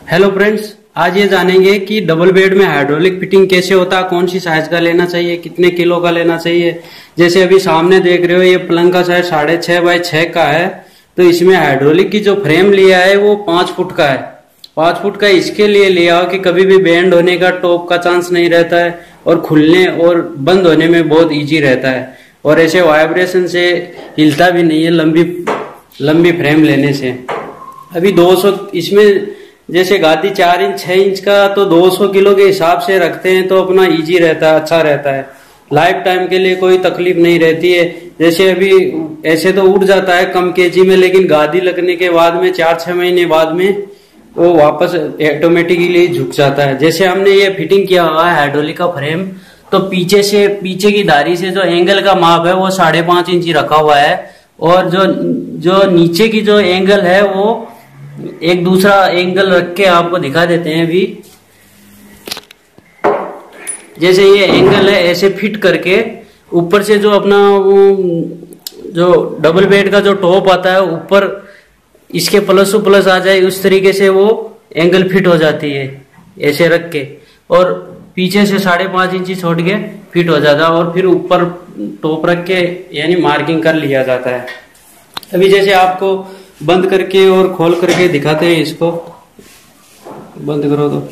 Hello friends, आज ये जानेंगे कि डबल बेड में हाइड्रोलिक फिटिंग कैसे होता है, कौन सी साइज का लेना चाहिए, कितने किलो का लेना चाहिए। जैसे अभी सामने देख रहे हो, ये पलंग का साइज 6.5 बाय 6 का है। तो इसमें हाइड्रोलिक की जो फ्रेम लिया है वो 5 फुट का है। 5 फुट का इसके लिए लिया हो कि कभी भी बेंड होने का, टॉप का चांस नहीं रहता है और खुलने और बंद होने में बहुत ईजी रहता है और ऐसे वाइब्रेशन से हिलता भी नहीं है लंबी फ्रेम लेने से। अभी 200 इसमें जैसे गादी 4 इंच 6 इंच का तो 200 किलो के हिसाब से रखते हैं तो अपना इजी रहता है, अच्छा रहता है। लाइफ टाइम के लिए कोई तकलीफ नहीं रहती है। जैसे अभी ऐसे तो उठ जाता है कम केजी में, लेकिन गादी लगने के बाद में 4-6 महीने बाद में वो वापस ऑटोमेटिकली झुक जाता है। जैसे हमने ये फिटिंग किया हुआ है हाइड्रोलिक का फ्रेम, तो पीछे की धारी से जो एंगल का माप है वो 5.5 इंच रखा हुआ है और जो नीचे की जो एंगल है वो एक दूसरा एंगल रख के आपको दिखा देते हैं। अभी जैसे ये एंगल है, ऐसे फिट करके ऊपर से जो अपना जो डबल बेड का जो टॉप आता है ऊपर इसके प्लस टू प्लस आ जाए, उस तरीके से वो एंगल फिट हो जाती है ऐसे रख के, और पीछे से 5.5 इंच छोड़ के फिट हो जाता है और फिर ऊपर टॉप रख के यानी मार्किंग कर लिया जाता है। अभी जैसे आपको बंद करके और खोल करके दिखाते हैं। इसको बंद करो तो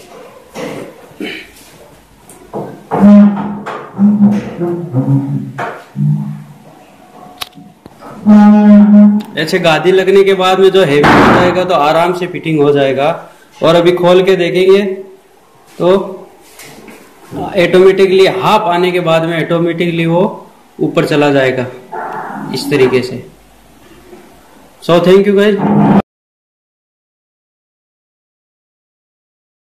ऐसे गादी लगने के बाद में जो हैवी हो जाएगा तो आराम से फिटिंग हो जाएगा। और अभी खोल के देखेंगे तो ऑटोमेटिकली हाफ आने के बाद में ऑटोमेटिकली वो ऊपर चला जाएगा इस तरीके से। So thank you guys.